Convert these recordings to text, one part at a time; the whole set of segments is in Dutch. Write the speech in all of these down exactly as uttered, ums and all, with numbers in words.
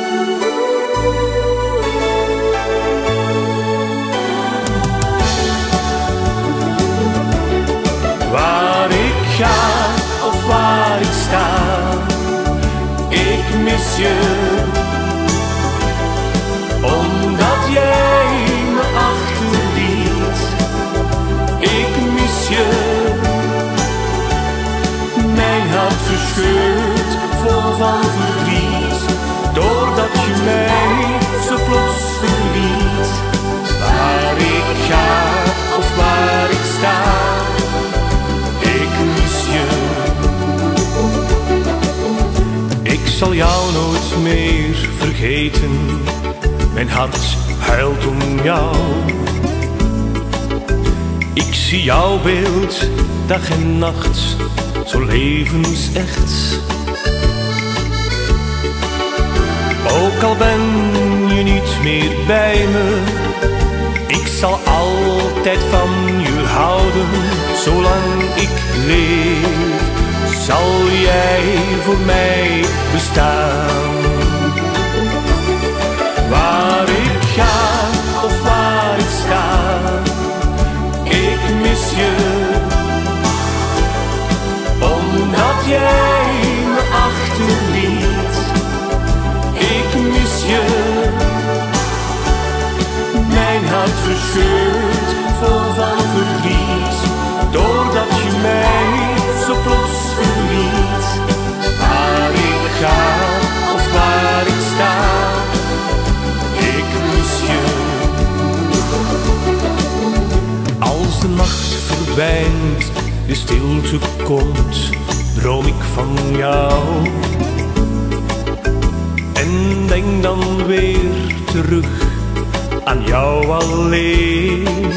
Waar ik ga of waar ik sta, ik mis je, omdat jij me achterliet. Ik mis je, mijn hart verscheurd, vol van verdriet, doordat je mij zo plots verliet. Waar ik ga of waar ik sta, ik mis je. Ik zal jou nooit meer vergeten, mijn hart huilt om jou. Ik zie jouw beeld dag en nacht, zo levensecht. Ook al ben je niet meer bij me, ik zal altijd van je houden. Zolang ik leef, zal jij voor mij bestaan. Waar ik ga of waar ik sta, ik mis je, omdat jij me achterliet. Ik mis je, mijn hart verscheurd, vol van verdriet, doordat je mij zo plots verliet. Waar ik ga of waar ik sta, ik mis je. Als de nacht verdwijnt, de stilte komt, droom ik van jou. En denk dan weer terug aan jou alleen.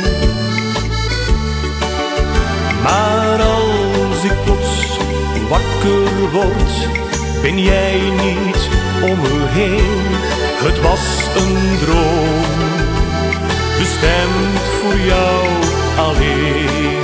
Maar als ik plots wakker word, ben jij niet om me heen. Het was een droom, bestemd voor jou alleen.